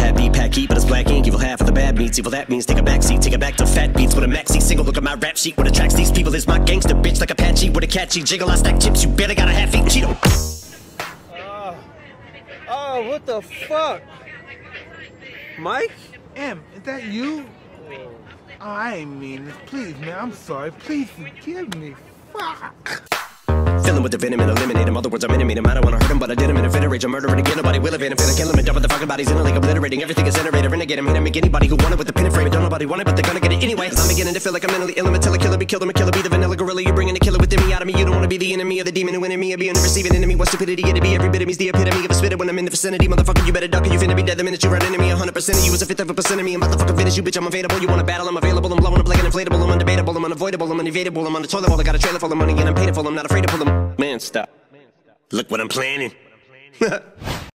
hat beat, pack heat, but it's black ink. Evil half of the bad meats, evil that means take a back seat. Take it back to fat beats with a maxi single. Look at my rap sheet, what attracts these people is my gangster bitch like Apache with a catchy jiggle. I stack chips, you better got a half-eat Cheeto. Oh, what the fuck? Mike? Em, is that you? Oh, I ain't mean this. Please, man, I'm sorry. Please forgive me. Fuck. Fill him with the venom and eliminate him. Other words, I'm intimate him. I don't wanna hurt him, but I did him in a fit of rage. I'm murdering again, nobody will evade him. Finna kill him and dump the fucking bodies in a lake, obliterating everything is generated. Renegade him, hit him, make anybody who want it with the pin and frame. Don't nobody want it, but they're gonna get it anyway. I'm beginning to feel like I'm mentally ill. I'm until a killer be killed. I'm a killer, be the vanilla gorilla. You're bringing the killer within me out of me. You don't wanna be the enemy of the demon who in me. Or being the receiving enemy. What stupidity it'd be. Every bit of me's the epitome of a spitter when I'm in the vicinity. Motherfucker, you better duck or you finna be dead the minute you run into me. 100% of you is a fifth of a percent of me. I'm about to fucking finish you, bitch. I'm available. You wanna battle? I'm available. I'm blowing up like an inflatable. I'm undebatable. I'm unavoidable. I'm unevadable. I'm on the toilet bowl. I got a trailer full of money and I'm paid for. I'm not afraid to pull them. Man, stop. Look what I'm planning.